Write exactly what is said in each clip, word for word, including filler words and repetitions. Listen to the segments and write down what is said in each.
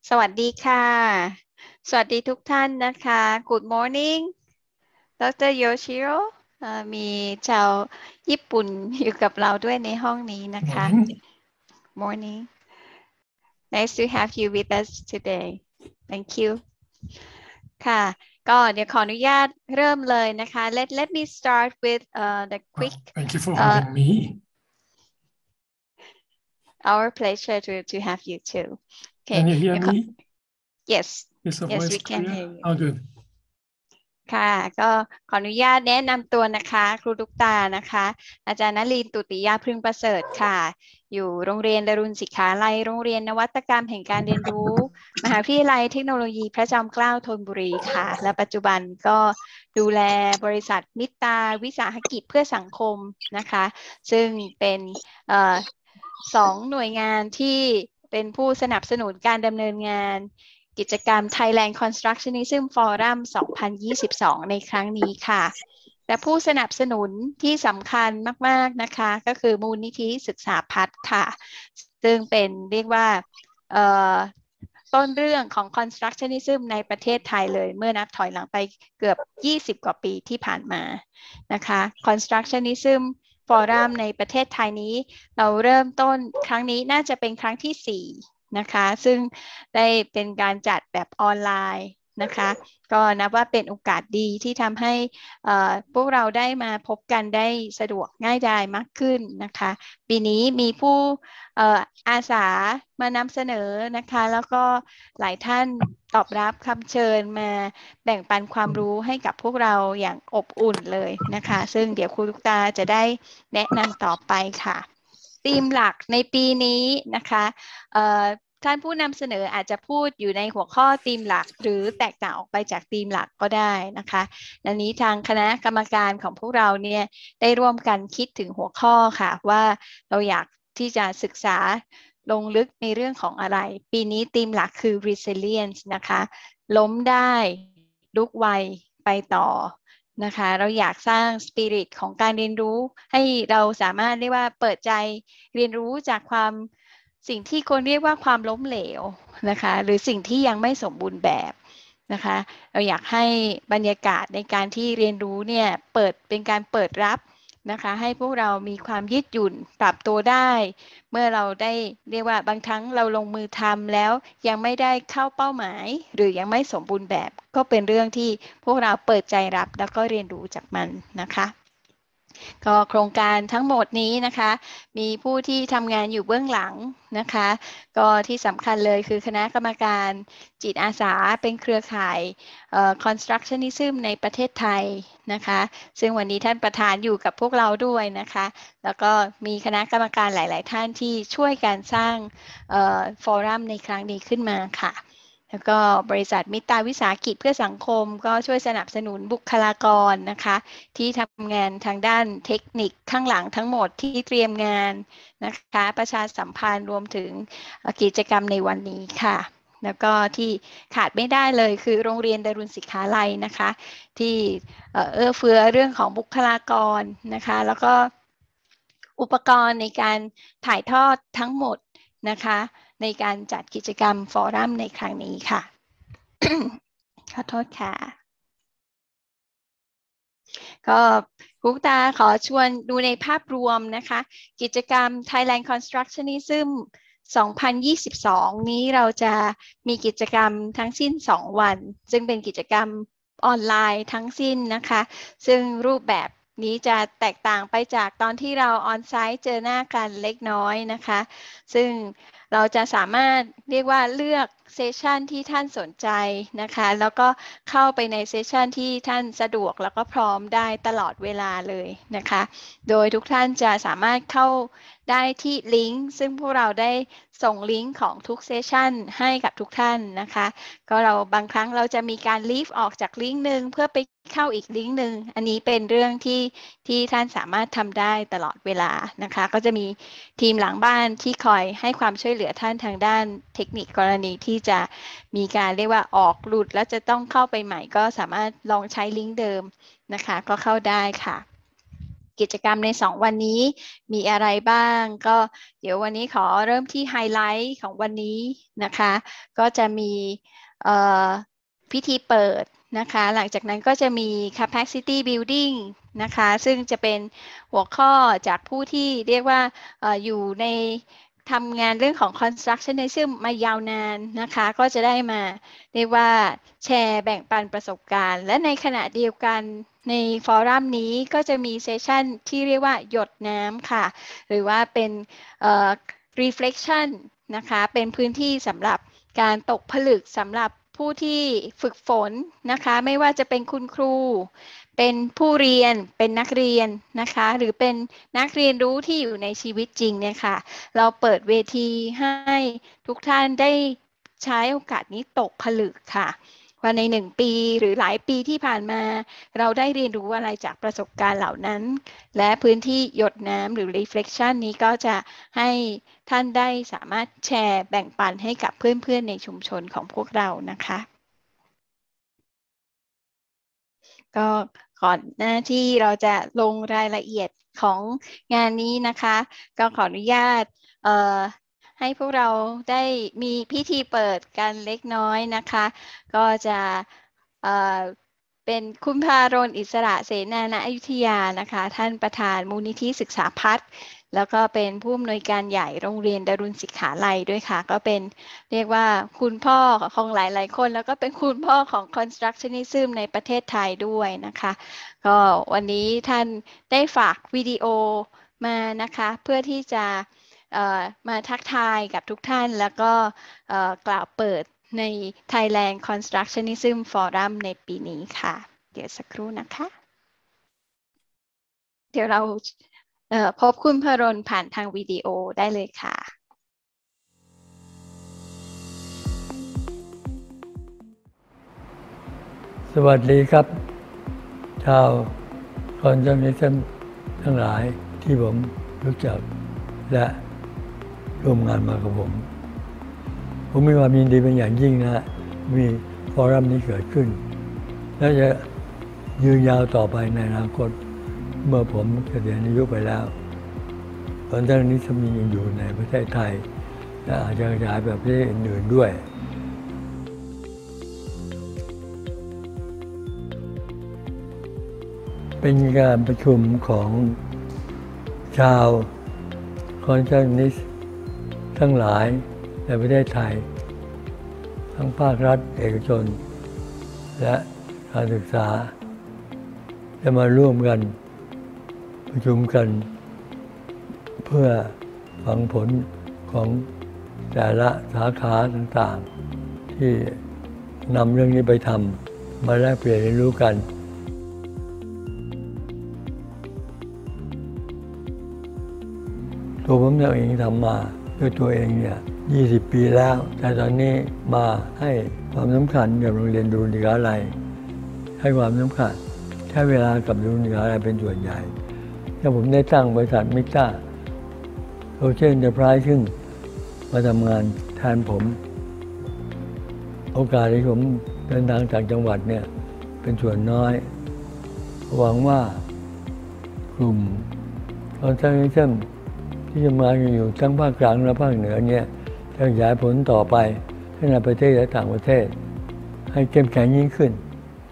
สวัสดีค่ะสวัสดีทุกท่านนะคะ Good morning ดรโยชิโร่เอ่อมีชาวญี่ปุ่นอยู่กับเราด้วยในห้องนี้นะคะ Morning. Morning Nice to have you with us today Thank you ค่ะก็เดี๋ยวขออนุญาตเริ่มเลยนะคะ Let Let me start with uh, the Well, quick thank you for uh, having me. Our pleasure to to have you too Okay Can you hear เดี๋ยวขอ me? Yes Is the Yes voice we can clear? hear you Oh, good. ค่ะก็ขออนุญาตแนะนำตัวนะคะครูตุ๊กตานะคะอาจารย์นลินตุติยาพึงประเสริฐค่ะอยู่โรงเรียนดารุณศิขาลัยโรงเรียนนวัตกรรมแห่งการเรียนรู้มหาวิทยาลัยเทคโนโลยีพระจอมเกล้าธนบุรีค่ะและปัจจุบันก็ดูแลบริษัทมิตราวิสาหกิจเพื่อสังคมนะคะซึ่งเป็นเอ่อสองหน่วยงานที่เป็นผู้สนับสนุนการดำเนินงานกิจกรรม Thailand Constructionism Forum สองพันยี่สิบสอง ในครั้งนี้ค่ะและผู้สนับสนุนที่สำคัญมากๆนะคะก็คือมูลนิธิศึกษาพัฒน์ค่ะซึ่งเป็นเรียกว่าต้นเรื่องของ Constructionism ในประเทศไทยเลยเมื่อนับถอยหลังไปเกือบยี่สิบกว่าปีที่ผ่านมานะคะ Constructionism Forum ในประเทศไทยนี้เราเริ่มต้นครั้งนี้น่าจะเป็นครั้งที่สี่นะคะซึ่งได้เป็นการจัดแบบออนไลน์นะคะก็นับว่าเป็นโอกาสดีที่ทำให้พวกเราได้มาพบกันได้สะดวกง่ายดายมากขึ้นนะคะปีนี้มีผู้อาสามานำเสนอนะคะแล้วก็หลายท่านตอบรับคำเชิญมาแบ่งปันความรู้ให้กับพวกเราอย่างอบอุ่นเลยนะคะซึ่งเดี๋ยวครูลูกตาจะได้แนะนำต่อไปค่ะธีมหลักในปีนี้นะคะท่านผู้นำเสนออาจจะพูดอยู่ในหัวข้อธีมหลักหรือแตกต่างออกไปจากธีมหลักก็ได้นะคะดังนี้ทางคณะกรรมการของพวกเราเนี่ยได้ร่วมกันคิดถึงหัวข้อค่ะว่าเราอยากที่จะศึกษาลงลึกในเรื่องของอะไรปีนี้ธีมหลักคือ resilience นะคะล้มได้ลุกไวไปต่อนะคะเราอยากสร้างสปิริตของการเรียนรู้ให้เราสามารถเรียกว่าเปิดใจเรียนรู้จากความสิ่งที่คนเรียกว่าความล้มเหลวนะคะหรือสิ่งที่ยังไม่สมบูรณ์แบบนะคะเราอยากให้บรรยากาศในการที่เรียนรู้เนี่ยเปิดเป็นการเปิดรับนะคะให้พวกเรามีความยืดหยุ่นปรับตัวได้เมื่อเราได้เรียกว่าบางครั้งเราลงมือทำแล้วยังไม่ได้เข้าเป้าหมายหรือยังไม่สมบูรณ์แบบก็เป็นเรื่องที่พวกเราเปิดใจรับแล้วก็เรียนรู้จากมันนะคะก็โครงการทั้งหมดนี้นะคะมีผู้ที่ทำงานอยู่เบื้องหลังนะคะก็ที่สำคัญเลยคือคณะกรรมการจิตอาสาเป็นเครือข่าย Constructionism ในประเทศไทยนะคะซึ่งวันนี้ท่านประธานอยู่กับพวกเราด้วยนะคะแล้วก็มีคณะกรรมการหลายๆท่านที่ช่วยการสร้างฟอรัมในครั้งนี้ขึ้นมาค่ะแล้วก็บริษัทมิตราวิสาหกิจเพื่อสังคมก็ช่วยสนับสนุนบุคลากรนะคะที่ทำงานทางด้านเทคนิคข้างหลังทั้งหมดที่เตรียมงานนะคะประชาสัมพันธ์รวมถึงกิจกรรมในวันนี้ค่ะแล้วก็ที่ขาดไม่ได้เลยคือโรงเรียนดารุณศิขาลัยนะคะที่เอื้อเฟื้อเรื่องของบุคลากรนะคะแล้วก็อุปกรณ์ในการถ่ายทอดทั้งหมดนะคะในการจัดกิจกรรมฟอรัมในครั้งนี้ค่ะ ขอโทษค่ะก็ครูตาขอชวนดูในภาพรวมนะคะกิจกรรม Thailand Constructionism สองพันยี่สิบสอง นี้เราจะมีกิจกรรมทั้งสิ้นสองวันซึ่งเป็นกิจกรรมออนไลน์ทั้งสิ้นนะคะซึ่งรูปแบบนี้จะแตกต่างไปจากตอนที่เราออนไซต์เจอหน้ากันเล็กน้อยนะคะซึ่งเราจะสามารถเรียกว่าเลือกเซสชันที่ท่านสนใจนะคะแล้วก็เข้าไปในเซสชันที่ท่านสะดวกแล้วก็พร้อมได้ตลอดเวลาเลยนะคะโดยทุกท่านจะสามารถเข้าได้ที่ลิงก์ซึ่งพวกเราได้ส่งลิงก์ของทุกเซสชันให้กับทุกท่านนะคะก็เราบางครั้งเราจะมีการลีฟออกจากลิงก์หนึ่งเพื่อไปเข้าอีกลิงก์หนึ่งอันนี้เป็นเรื่องที่ที่ท่านสามารถทำได้ตลอดเวลานะคะก็จะมีทีมหลังบ้านที่คอยให้ความช่วยเหลือท่านทางด้านเทคนิคกรณีที่จะมีการเรียกว่าออกหลุดแล้วจะต้องเข้าไปใหม่ก็สามารถลองใช้ลิงก์เดิมนะคะก็เข้าได้ค่ะกิจกรรมในสองวันนี้มีอะไรบ้างก็เดี๋ยววันนี้ขอเริ่มที่ไฮไลท์ของวันนี้นะคะก็จะมีพิธีเปิดนะคะหลังจากนั้นก็จะมี capacity building นะคะซึ่งจะเป็นหัวข้อจากผู้ที่เรียกว่าออยู่ในทำงานเรื่องของ constructionism มายาวนานนะคะก็จะได้มาเรียกว่าแชร์แบ่งปันประสบการณ์และในขณะเดียวกันในฟอรัมนี้ก็จะมีเซสชันที่เรียกว่าหยดน้ำค่ะหรือว่าเป็น reflection นะคะเป็นพื้นที่สำหรับการตกผลึกสำหรับผู้ที่ฝึกฝนนะคะไม่ว่าจะเป็นคุณครูเป็นผู้เรียนเป็นนักเรียนนะคะหรือเป็นนักเรียนรู้ที่อยู่ในชีวิตจริงเนี่ยค่ะเราเปิดเวทีให้ทุกท่านได้ใช้โอกาสนี้ตกผลึกค่ะว่าในหนึ่งปีหรือหลายปีที่ผ่านมาเราได้เรียนรู้อะไรจากประสบการณ์เหล่านั้นและพื้นที่หยดน้ำหรือ reflection นี้ก็จะให้ท่านได้สามารถแชร์แบ่งปันให้กับเพื่อนๆในชุมชนของพวกเรานะคะก็ก่อนหน้าที่เราจะลงรายละเอียดของงานนี้นะคะก็ขออนุญาตเอ่อให้พวกเราได้มีพิธีเปิดกันเล็กน้อยนะคะก็จะเอ่อเป็นคุณภารณอิสระเสนาณอยุธยานะคะท่านประธานมูลนิธิศึกษาพัฒน์แล้วก็เป็นผู้อำนวยการใหญ่โรงเรียนดารุณศิกขาลัยด้วยค่ะก็เป็นเรียกว่าคุณพ่อของหลายๆคนแล้วก็เป็นคุณพ่อของ constructionism ในประเทศไทยด้วยนะคะก็วันนี้ท่านได้ฝากวิดีโอมานะคะเพื่อที่จะมาทักทายกับทุกท่านแล้วก็กล่าวเปิดใน Thailand Constructionism Forum ในปีนี้ค่ะเดี๋ยวสักครู่นะคะเดี๋ยวเราพบคุณพรณผ่านทางวิดีโอได้เลยค่ะสวัสดีครับชาวคอนเสิร์ตทั้งหลายที่ผมรู้จักและร่วมงานมากับผมผมมีความยินดีเป็นอย่างยิ่งนะมีฟอรัมนี้เกิดขึ้นและจะยืนยาวต่อไปในอนาคตเมื่อผมเกษียณอายุไปแล้วตอนนี้จะมีอยู่ในประเทศไทยและอาจจะกระจายไปประเทศอื่นๆด้วยเป็นการประชุมของชาวคอนเสิร์ตทั้งหลายในประเทศไทยทั้งภาครัฐเอกชนและการศึกษาจะมาร่วมกันประชุมกันเพื่อฟังผลของแต่ละสาขาต่างๆที่นำเรื่องนี้ไปทำมาแลกเปลี่ยนเรียนรู้กันตัวผมเองทำมาด้วยตัวเองเนี่ยยี่สิบปีแล้วแต่ตอนนี้มาให้ความสำคัญกับโรงเรียนดารุณศิกขาลัยให้ความสำคัญใช้เวลากับดารุณศิกขาลัยเป็นส่วนใหญ่ถ้าผมได้ตั้งบริษัทมิต้าโซเชียลเอ็นเตอร์ไพรส์ขึ้นมาทำงานแทนผมโอกาสที่ผมเดินทางจากจังหวัดเนี่ยเป็นส่วนน้อยหวังว่ากลุ่มคอนเสิร์ตที่จะมาอยู่ทั้งภาคกลางและภาคเหนือเนี่ยจะขยายผลต่อไปให้ในประเทศและต่างประเทศให้เข้มแข็งยิ่งขึ้น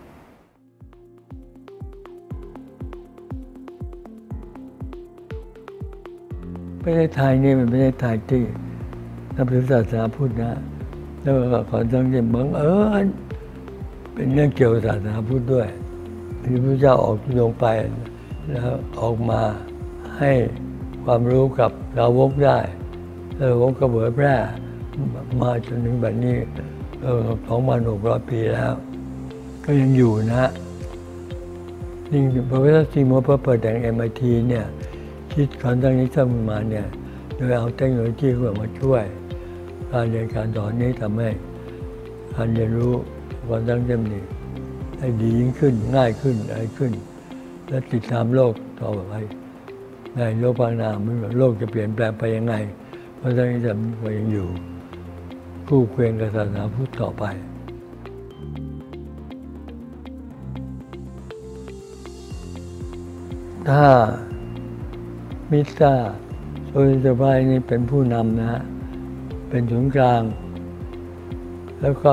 ประเทศไทยนี่เป็นประเทศไทยที่นับถือศาสนาพุทธนะแล้วก็ขอสังเกตบังเอิญเป็นเรื่องเกี่ยวกับศาสนาพุทธด้วยที่พระเจ้าออกทุดงค์ไปแล้วออกมาให้ความรู้กับสาวกได้แล้วผมก็เผยแพร่มาจนถึงแบบนี้สองพันหกร้อยปีแล้วก็ยังอยู่นะนี่พระเวสซีโมเพื่อเปิดแต่ง เอ็ม ไอ ที เนี่ยคิดคอนตั้งนี้สร้างมาเนี่ยโดยเอาเทคโนโลยีเข้ามาช่วยการเรียนการสอนนี้ทำให้การเรียนรู้ความตั้งใจนี้ให้ดียิ่งขึ้นง่ายขึ้นอะไรขึ้นและติดตามโลกต่อไปในโลกภายหน้าโลกจะเปลี่ยนแปลงไปยังไงเพราะฉะนั้นจะยังอยู่คู่เคียงกับศาสนาพุทธต่อไปถ้ามิสเตอร์โซลิสบายนี่เป็นผู้นำนะฮะเป็นศูนย์กลางแล้วก็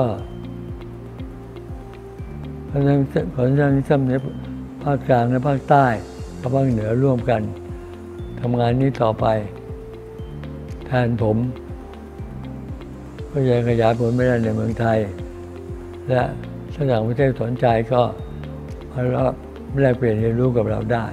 คณะคณะนิสิตในภาคกลางและภาคใต้กับภาคเหนือร่วมกันทำงานนี้ต่อไปแทนผมก็ยังขยายผลไม่ได้ในเมืองไทยและถ้าต่างประเทศสนใจก็มาแลกเปลี่ยนเรียนรู้กับเราได้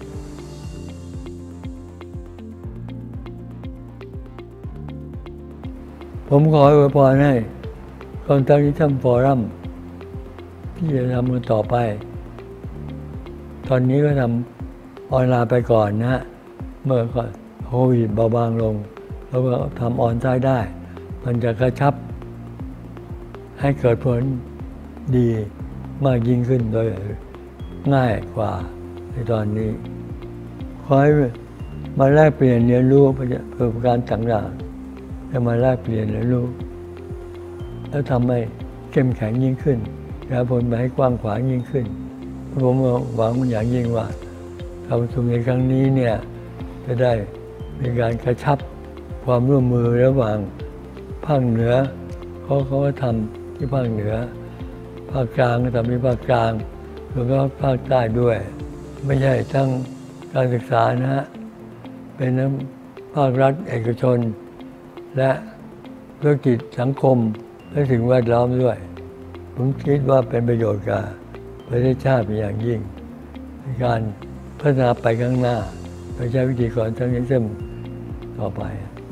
ผมขออวยพรให้คอนทักนิทัมฟอรัมที่จะทำกันต่อไปตอนนี้ก็ทำออนไลน์ไปก่อนนะเมื่อก่อนโควิดเบาบางลงแล้วก็ทำออนไลน์ได้มันจะกระชับให้เกิดผลดีมากยิ่งขึ้นโดยง่ายกว่าในตอนนี้ขอให้มาแลกเปลี่ยนเรียนรู้ประสบการณ์ต่างๆให้มาแลกเปลี่ยนเรียนรู้แล้วทำให้เข้มแข็งยิ่งขึ้นขยายผลไปให้กว้างขวางยิ่งขึ้นผมหวังอย่างยิ่งว่าการประชุมในครั้งนี้เนี่ยจะได้มีการกระชับความร่วมมือระหว่างภาคเหนือเขาเขาก็ทำที่ภาคเหนือภาคกลางก็ทำที่ภาคกลางแล้วก็ภาคใต้ด้วยไม่ใช่ทั้งการศึกษานะฮะเป็นทั้งภาครัฐเอกชนและธุรกิจสังคมและสิ่งแวดล้อมด้วยผมคิดว่าเป็นประโยชน์กับประเทศชาติเป็นอย่างยิ่งในการพัฒนาไปข้างหน้าโดยใช้วิธีการทั้งนี้เส้นต่อไป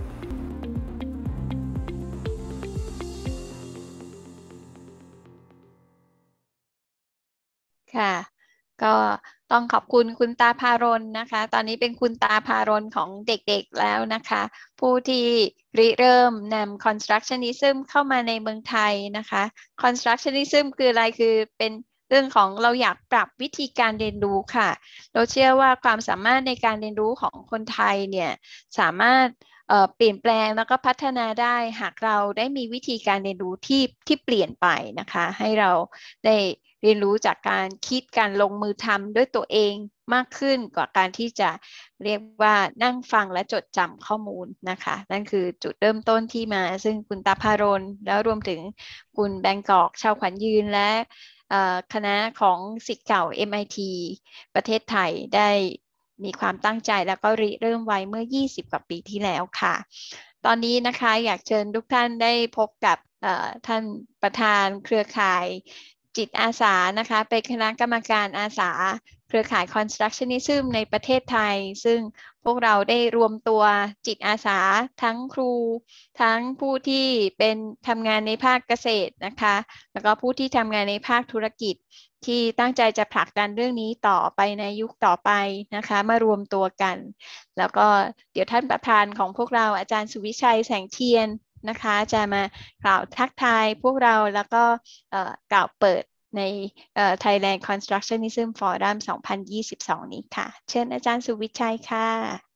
ค่ะก็ต้องขอบคุณคุณตาพารณนะคะตอนนี้เป็นคุณตาพารณของเด็กๆแล้วนะคะผู้ที่ริเริ่มนำ constructionism เข้ามาในเมืองไทยนะคะ constructionism คืออะไรคือเป็นเรื่องของเราอยากปรับวิธีการเรียนรู้ค่ะเราเชื่อว่าความสามารถในการเรียนรู้ของคนไทยเนี่ยสามารถเอ่อเปลี่ยนแปลงแล้วก็พัฒนาได้หากเราได้มีวิธีการเรียนรู้ที่ที่เปลี่ยนไปนะคะให้เราได้เรียนรู้จากการคิดการลงมือทำด้วยตัวเองมากขึ้นกว่าการที่จะเรียกว่านั่งฟังและจดจำข้อมูลนะคะนั่นคือจุดเริ่มต้นที่มาซึ่งคุณตาพารณแล้วรวมถึงคุณแบงกอกชาวขวัญยืนและคณะของศิษย์เก่า เอ็ม ไอ ที ประเทศไทยได้มีความตั้งใจแล้วก็ริเริ่มไว้เมื่อยี่สิบกว่าปีที่แล้วค่ะตอนนี้นะคะอยากเชิญทุกท่านได้พบกับท่านประธานเครือข่ายจิตอาสานะคะเป็นคณะกรรมการอาสาเครือข่าย Constructionism ในประเทศไทยซึ่งพวกเราได้รวมตัวจิตอาสาทั้งครูทั้งผู้ที่เป็นทำงานในภาคเกษตรนะคะแล้วก็ผู้ที่ทำงานในภาคธุรกิจที่ตั้งใจจะผลักดันเรื่องนี้ต่อไปในยุคต่อไปนะคะมารวมตัวกันแล้วก็เดี๋ยวท่านประธานของพวกเราอาจารย์สุวิชัยแสงเทียนนะคะจะมากล่าวทักทายพวกเราแล้วก็กล่าวเปิดใน Thailand Constructionism Forum สองพันยี่สิบสองนี้ค่ะเชิญอาจารย์สุวิชัยค่ะ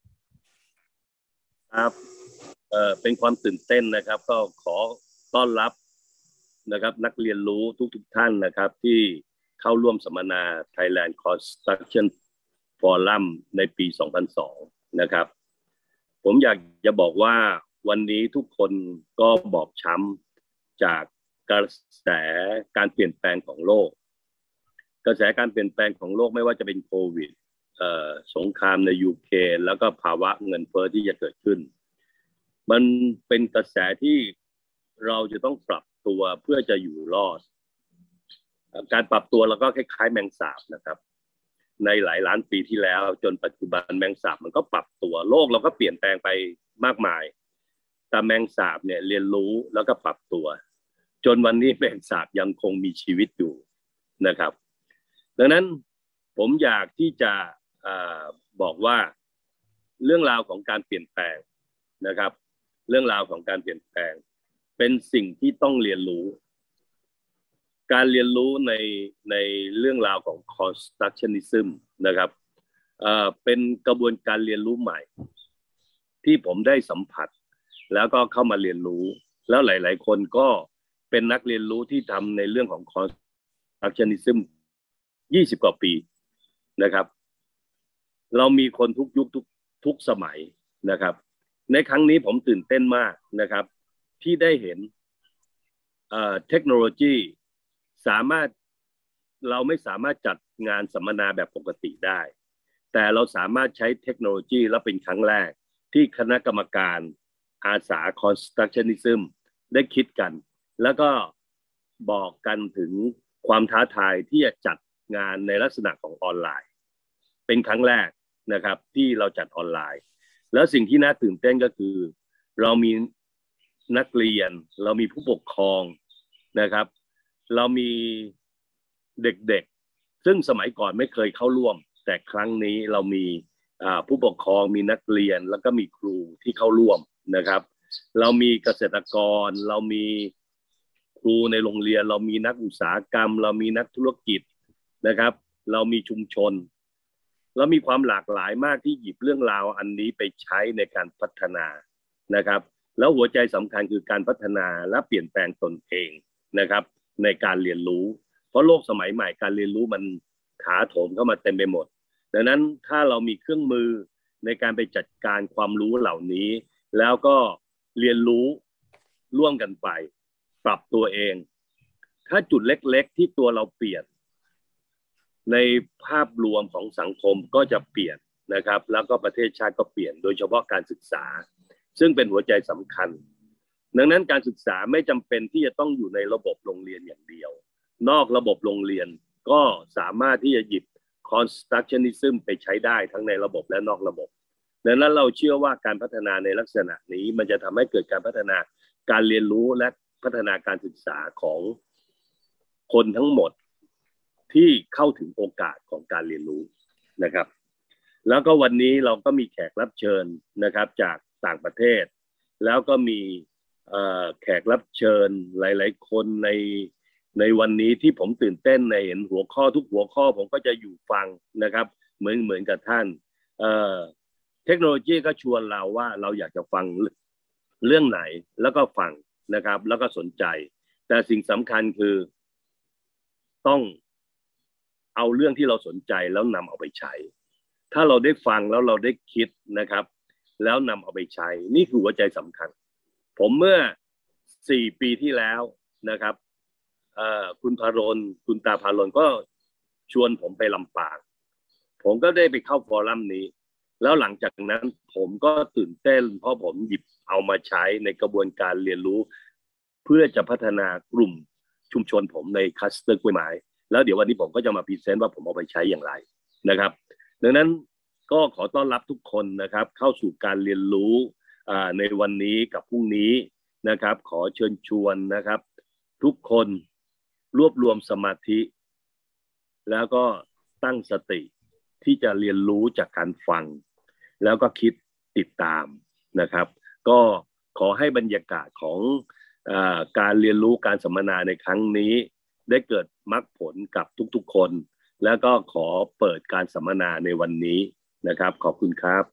ครับเอ่อเป็นความตื่นเต้นนะครับก็ขอต้อนรับนะครับนักเรียนรู้ทุกๆท่านนะครับที่เข้าร่วมสัมมนา Thailand Construction Forum ในปีสองพันสองนะครับผมอยากจะบอกว่าวันนี้ทุกคนก็บอบช้ำจากกระแสการเปลี่ยนแปลงของโลกกระแสการเปลี่ยนแปลงของโลกไม่ว่าจะเป็นโควิดเอ่อสงครามในยูเครนแล้วก็ภาวะเงินเฟ้อที่จะเกิดขึ้นมันเป็นกระแสที่เราจะต้องปรับตัวเพื่อจะอยู่รอดการปรับตัวเราก็คล้ายๆแมงสาบนะครับในหลายล้านปีที่แล้วจนปัจจุบันแมงสาบมันก็ปรับตัวโลกเราก็เปลี่ยนแปลงไปมากมายแต่แมงสาบเนี่ยเรียนรู้แล้วก็ปรับตัวจนวันนี้แมงสาบยังคงมีชีวิตอยู่นะครับดังนั้นผมอยากที่จะเอ่อบอกว่าเรื่องราวของการเปลี่ยนแปลงนะครับเรื่องราวของการเปลี่ยนแปลงเป็นสิ่งที่ต้องเรียนรู้การเรียนรู้ในในเรื่องราวของ constructionism นะครับเอ่อเป็นกระบวนการเรียนรู้ใหม่ที่ผมได้สัมผัสแล้วก็เข้ามาเรียนรู้แล้วหลายๆคนก็เป็นนักเรียนรู้ที่ทำในเรื่องของ constructionism ยี่สิบกว่าปีนะครับเรามีคนทุกยุคทุกทุกสมัยนะครับในครั้งนี้ผมตื่นเต้นมากนะครับที่ได้เห็นเอ่อเทคโนโลยีสามารถเราไม่สามารถจัดงานสัมมนาแบบปกติได้แต่เราสามารถใช้เทคโนโลยีและเป็นครั้งแรกที่คณะกรรมการอาสา Constructionism ได้คิดกันแล้วก็บอกกันถึงความท้าทายที่จะจัดงานในลักษณะของออนไลน์เป็นครั้งแรกนะครับที่เราจัดออนไลน์แล้วสิ่งที่น่าตื่นเต้นก็คือเรามีนักเรียนเรามีผู้ปกครองนะครับเรามีเด็กๆซึ่งสมัยก่อนไม่เคยเข้าร่วมแต่ครั้งนี้เรามีผู้ปกครองมีนักเรียนแล้วก็มีครูที่เข้าร่วมนะครับเรามีเกษตรกรเรามีครูในโรงเรียนเรามีนักอุตสาหกรรมเรามีนักธุรกิจนะครับเรามีชุมชนเรามีความหลากหลายมากที่หยิบเรื่องราวอันนี้ไปใช้ในการพัฒนานะครับแล้วหัวใจสำคัญคือการพัฒนาและเปลี่ยนแปลงตนเองนะครับในการเรียนรู้เพราะโลกสมัยใหม่การเรียนรู้มันถาโถมเข้ามาเต็มไปหมดดังนั้นถ้าเรามีเครื่องมือในการไปจัดการความรู้เหล่านี้แล้วก็เรียนรู้ร่วมกันไปปรับตัวเองถ้าจุดเล็กๆที่ตัวเราเปลี่ยนในภาพรวมของสังคมก็จะเปลี่ยนนะครับแล้วก็ประเทศชาติก็เปลี่ยนโดยเฉพาะการศึกษาซึ่งเป็นหัวใจสำคัญดังนั้นการศึกษาไม่จำเป็นที่จะต้องอยู่ในระบบโรงเรียนอย่างเดียวนอกระบบโรงเรียนก็สามารถที่จะหยิบ Constructionism ไปใช้ได้ทั้งในระบบและนอกระบบดังนั้นเราเชื่อว่าการพัฒนาในลักษณะนี้มันจะทำให้เกิดการพัฒนาการเรียนรู้และพัฒนาการศึกษาของคนทั้งหมดที่เข้าถึงโอกาสของการเรียนรู้นะครับแล้วก็วันนี้เราก็มีแขกรับเชิญนะครับจากต่างประเทศแล้วก็มีแขกรับเชิญหลายๆคนในในวันนี้ที่ผมตื่นเต้นในเห็นหัวข้อทุกหัวข้อผมก็จะอยู่ฟังนะครับเหมือนเหมือนกับท่านเอ่อเทคโนโลยีก็ชวนเราว่าเราอยากจะฟังเรื่องไหนแล้วก็ฟังนะครับแล้วก็สนใจแต่สิ่งสำคัญคือต้องเอาเรื่องที่เราสนใจแล้วนำเอาไปใช้ถ้าเราได้ฟังแล้วเราได้คิดนะครับแล้วนำเอาไปใช้นี่คือหัวใจสำคัญผมเมื่อสี่ปีที่แล้วนะครับคุณพารนคุณตาพารนก็ชวนผมไปลำปางผมก็ได้ไปเข้าฟอรัมนี้แล้วหลังจากนั้นผมก็ตื่นเต้นเพราะผมหยิบเอามาใช้ในกระบวนการเรียนรู้เพื่อจะพัฒนากลุ่มชุมชนผมในคลัสเตอร์กล้วยไม้แล้วเดี๋ยววันนี้ผมก็จะมาพรีเซนต์ว่าผมเอาไปใช้อย่างไรนะครับดังนั้นก็ขอต้อนรับทุกคนนะครับเข้าสู่การเรียนรู้ในวันนี้กับพรุ่งนี้นะครับขอเชิญชวนนะครับทุกคนรวบรวมสมาธิแล้วก็ตั้งสติที่จะเรียนรู้จากการฟังแล้วก็คิดติดตามนะครับก็ขอให้บรรยากาศของอ่าการเรียนรู้การสัมมนาในครั้งนี้ได้เกิดมรรคผลกับทุกๆคนแล้วก็ขอเปิดการสัมมนาในวันนี้นะครับขอบคุณครับ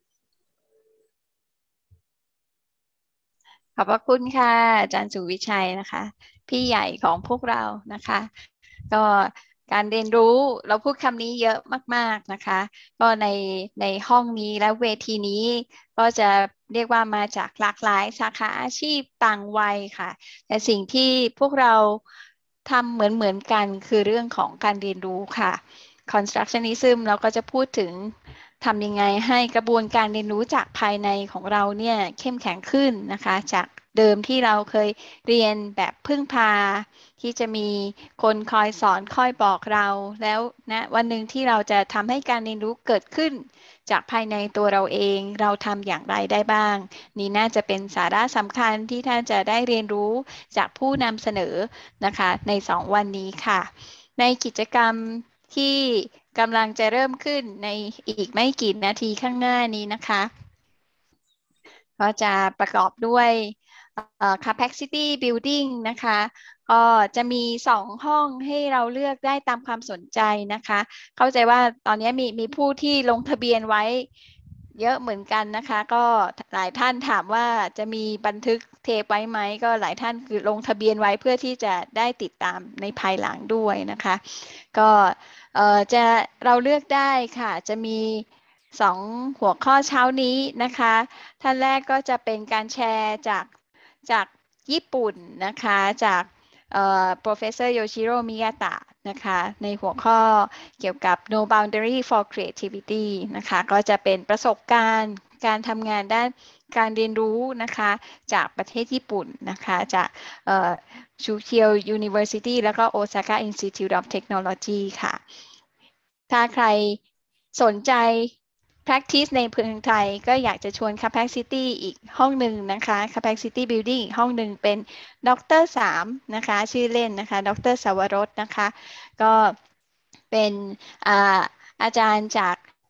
ขอบพระคุณค่ะอาจารย์สุวิชัยนะคะพี่ใหญ่ของพวกเรานะคะก็การเรียนรู้เราพูดคำนี้เยอะมากๆนะคะก็ในในห้องนี้และเวทีนี้ก็จะเรียกว่ามาจากหลากหลายสาขาอาชีพต่างวัยค่ะแต่สิ่งที่พวกเราทำเหมือนเหมือนกันคือเรื่องของการเรียนรู้ค่ะ Constructionism เราก็จะพูดถึงทำยังไงให้กระบวนการเรียนรู้จากภายในของเราเนี่ยเข้มแข็งขึ้นนะคะจากเดิมที่เราเคยเรียนแบบพึ่งพาที่จะมีคนคอยสอนคอยบอกเราแล้วนะวันหนึ่งที่เราจะทำให้การเรียนรู้เกิดขึ้นจากภายในตัวเราเองเราทำอย่างไรได้บ้างนี่น่าจะเป็นสาระสำคัญที่ท่านจะได้เรียนรู้จากผู้นำเสนอนะคะในสองวันนี้ค่ะในกิจกรรมที่กำลังจะเริ่มขึ้นในอีกไม่กี่นาทีข้างหน้านี้นะคะก็จะประกอบด้วยUh, capacity building นะคะก็จะมีสองห้องให้เราเลือกได้ตามความสนใจนะคะเข้าใจว่าตอนนี้มีมีผู้ที่ลงทะเบียนไว้เยอะเหมือนกันนะคะก็หลายท่านถามว่าจะมีบันทึกเทปไว้ไหมก็หลายท่านคือลงทะเบียนไว้เพื่อที่จะได้ติดตามในภายหลังด้วยนะคะก็เอ่อจะเราเลือกได้ค่ะจะมีสองหัวข้อเช้านี้นะคะท่านแรกก็จะเป็นการแชร์จากจากญี่ปุ่นนะคะจากเอ่อ Professor Yoshiro Miyata นะคะในหัวข้อเกี่ยวกับ No Boundary for Creativity นะคะก็จะเป็นประสบการณ์การทำงานด้านการเรียนรู้นะคะจากประเทศญี่ปุ่นนะคะจากเอ่อ Chukyou University แล้วก็ Osaka Institute of Technology ค่ะถ้าใครสนใจ practice ในเมืองไทยก็อยากจะชวน capacity อีกห้องหนึ่งนะคะ capacity building อีกห้องหนึ่งเป็นดรสามนะคะชื่อเล่นนะคะดรสวรสนะคะก็เป็นอ่าอาจารย์จาก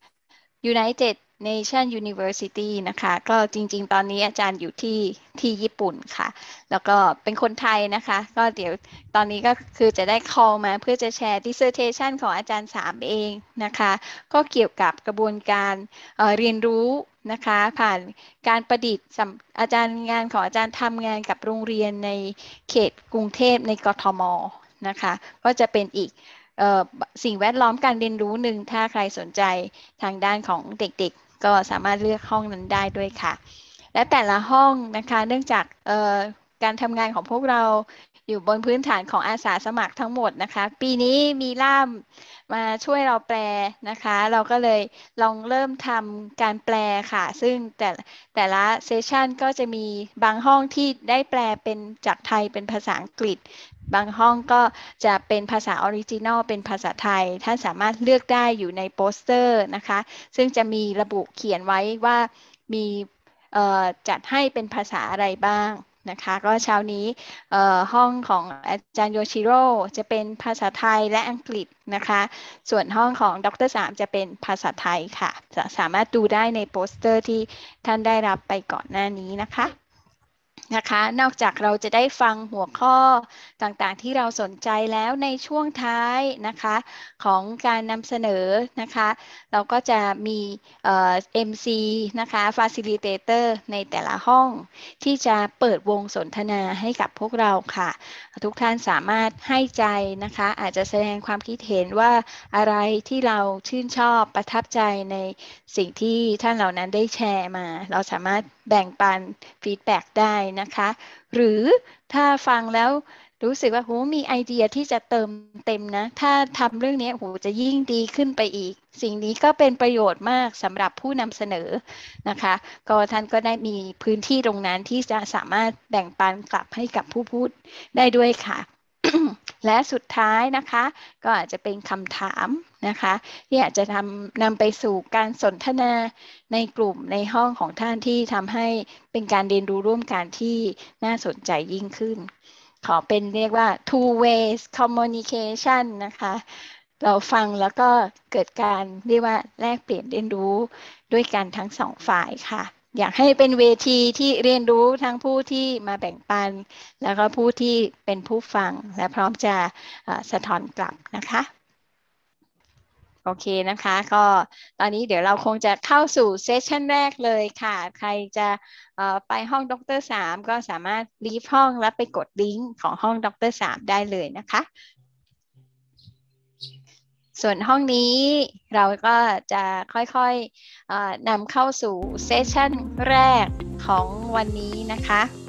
United Nation University นะคะก็จริงๆตอนนี้อาจารย์อยู่ที่ที่ญี่ปุ่นค่ะแล้วก็เป็นคนไทยนะคะก็เดี๋ยวตอนนี้ก็คือจะได้ call มาเพื่อจะแชร์ dissertation ของอาจารย์สามเองนะคะก็เกี่ยวกับกระบวนการเอ่อเรียนรู้นะคะผ่านการประดิษฐ์อาจารย์งานของอาจารย์ทำงานกับโรงเรียนในเขตกรุงเทพในกทมนะคะก็จะเป็นอีกสิ่งแวดล้อมการเรียนรู้หนึ่งถ้าใครสนใจทางด้านของเด็กๆก็สามารถเลือกห้องนั้นได้ด้วยค่ะและแต่ละห้องนะคะเนื่องจากการทำงานของพวกเราอยู่บนพื้นฐานของอาสาสมัครทั้งหมดนะคะปีนี้มีล่ามมาช่วยเราแปลนะคะเราก็เลยลองเริ่มทำการแปลค่ะซึ่งแต่แต่ละเซสชันก็จะมีบางห้องที่ได้แปลเป็นจากไทยเป็นภาษาอังกฤษบางห้องก็จะเป็นภาษาออริจินอลเป็นภาษาไทยท่านสามารถเลือกได้อยู่ในโปสเตอร์นะคะซึ่งจะมีระบุเขียนไว้ว่ามีจัดให้เป็นภาษาอะไรบ้างนะคะก็เช้านี้ห้องของอาจารย์โยชิโร่จะเป็นภาษาไทยและอังกฤษนะคะส่วนห้องของดรสามจะเป็นภาษาไทยค่ะสามารถดูได้ในโปสเตอร์ที่ท่านได้รับไปก่อนหน้านี้นะคะนะคะนอกจากเราจะได้ฟังหัวข้อต่างๆที่เราสนใจแล้วในช่วงท้ายนะคะของการนำเสนอนะคะเราก็จะมีเอ่อ เอ็ม ซี นะคะ Facilitator ในแต่ละห้องที่จะเปิดวงสนทนาให้กับพวกเราค่ะทุกท่านสามารถให้ใจนะคะอาจจะแสดงความคิดเห็นว่าอะไรที่เราชื่นชอบประทับใจในสิ่งที่ท่านเหล่านั้นได้แชร์มาเราสามารถแบ่งปันฟีดแบ็กได้นะคะหรือถ้าฟังแล้วรู้สึกว่าโหมีไอเดียที่จะเติมเต็มนะถ้าทำเรื่องนี้โหจะยิ่งดีขึ้นไปอีกสิ่งนี้ก็เป็นประโยชน์มากสำหรับผู้นำเสนอนะคะก็ท่านก็ได้มีพื้นที่ตรงนั้นที่จะสามารถแบ่งปันกลับให้กับผู้พูดได้ด้วยค่ะ และสุดท้ายนะคะก็อาจจะเป็นคำถามนะคะที่อาจจะทำนำไปสู่การสนทนาในกลุ่มในห้องของท่านที่ทำให้เป็นการเรียนรู้ร่วมกันที่น่าสนใจยิ่งขึ้นขอเป็นเรียกว่า two ways communication นะคะเราฟังแล้วก็เกิดการเรียกว่าแลกเปลี่ยนเรียนรู้ด้วยกันทั้งสองฝ่ายค่ะอยากให้เป็นเวทีที่เรียนรู้ทั้งผู้ที่มาแบ่งปันแล้วก็ผู้ที่เป็นผู้ฟังและพร้อมจะสะท้อนกลับนะคะโอเคนะคะก็ตอนนี้เดี๋ยวเราคงจะเข้าสู่เซสชันแรกเลยค่ะใครจะไปห้องดรสามก็สามารถลีฟห้องแล้วไปกดลิงก์ของห้องดรสามได้เลยนะคะส่วนห้องนี้เราก็จะค่อยๆนำเข้าสู่เซสชันแรกของวันนี้นะคะ